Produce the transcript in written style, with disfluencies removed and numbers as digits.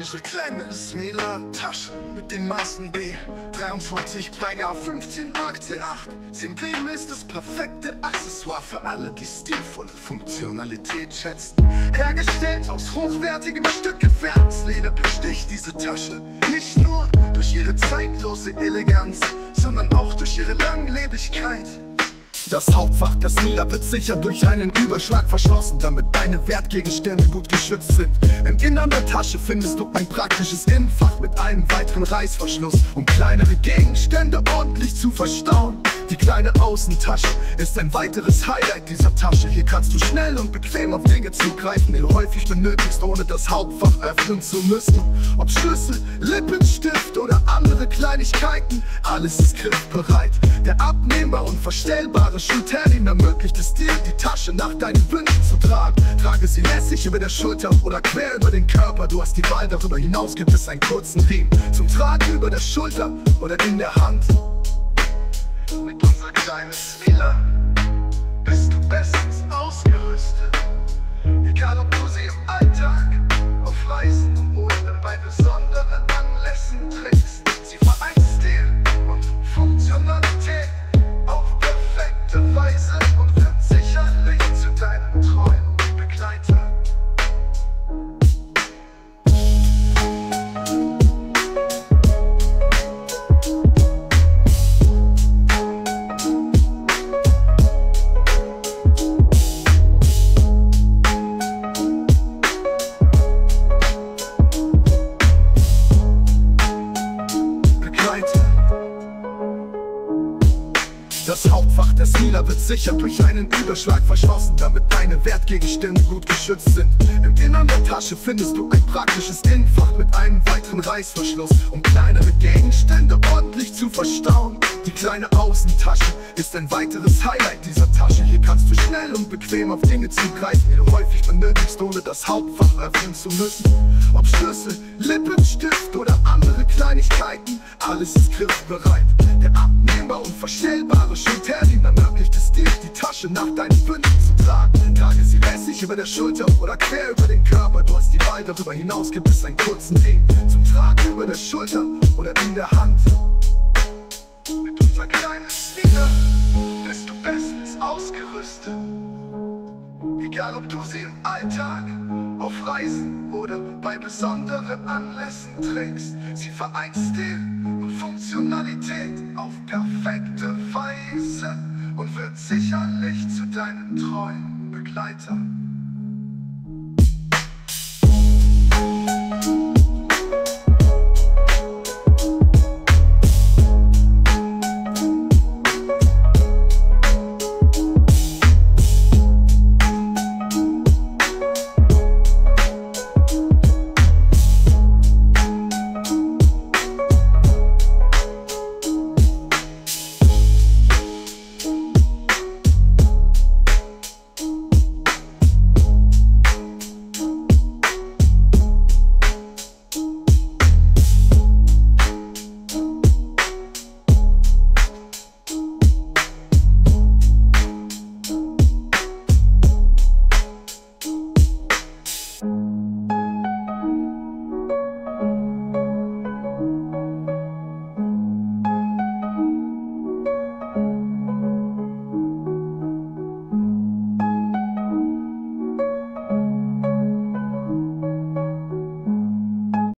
Ihre kleine Smila-Tasche mit den Maßen B 43 Preiger 15 Mark C8. Simplem ist das perfekte Accessoire für alle, die stilvolle Funktionalität schätzen. Hergestellt aus hochwertigem Stück gefärbtes Leder besticht diese Tasche nicht nur durch ihre zeitlose Eleganz, sondern auch durch ihre Langlebigkeit. Das Hauptfach der Smila wird sicher durch einen Überschlag verschlossen, damit deine Wertgegenstände gut geschützt sind. Im Innern der Tasche findest du ein praktisches Innenfach mit einem weiteren Reißverschluss, um kleinere Gegenstände ordentlich zu verstauen. Die kleine Außentasche ist ein weiteres Highlight dieser Tasche. Hier kannst du schnell und bequem auf Dinge zugreifen, die du häufig benötigst, ohne das Hauptfach öffnen zu müssen. Ob Schlüssel, Lippenstift oder andere Kleinigkeiten, alles ist griffbereit. Der abnehmbare und verstellbare Schulterriemen ermöglicht es dir, die Tasche nach deinen Wünschen zu tragen. Trage sie lässig über der Schulter oder quer über den Körper. Du hast die Wahl, darüber hinaus gibt es einen kurzen Riemen zum Tragen über der Schulter oder in der Hand. Mit unserer kleinen Smila bist du bestens ausgerüstet. Egal ob du sie im Alltag, auf Reisen oder bei besonderen Anlässen trägst. Sie vereint Stil und Funktionalität auf perfekte Weise und wird sicherlich zu deinem treuen Begleiter. Das Hauptfach der Smila wird sicher durch einen Überschlag verschlossen, damit deine Wertgegenstände gut geschützt sind. Im Innern der Tasche findest du ein praktisches Innenfach mit einem weiteren Reißverschluss, um kleinere Gegenstände ordentlich zu verstauen. Die kleine Außentasche ist ein weiteres Highlight dieser Tasche. Hier kannst du schnell und bequem auf Dinge zugreifen, die du häufig benötigst, ohne das Hauptfach öffnen zu müssen. Ob Schlüssel, Lippenstift oder andere Kleinigkeiten, alles ist griffbereit. Der abnehmbare und verstellbare Schulterriemen ermöglicht es dir, die Tasche nach deinen Wünschen zu tragen. Trage sie lässig über der Schulter oder quer über den Körper. Du hast die Wahl, darüber hinaus gibt es einen kurzen Riemen zum Tragen über der Schulter oder in der Hand. Mit unserer kleinen Smila bist du bestens ausgerüstet. Egal ob du sie im Alltag, auf Reisen oder bei besonderen Anlässen trägst. Sie vereint Stil und Funktionalität auf perfekte Weise und wird sicherlich zu deinem treuen Begleiter.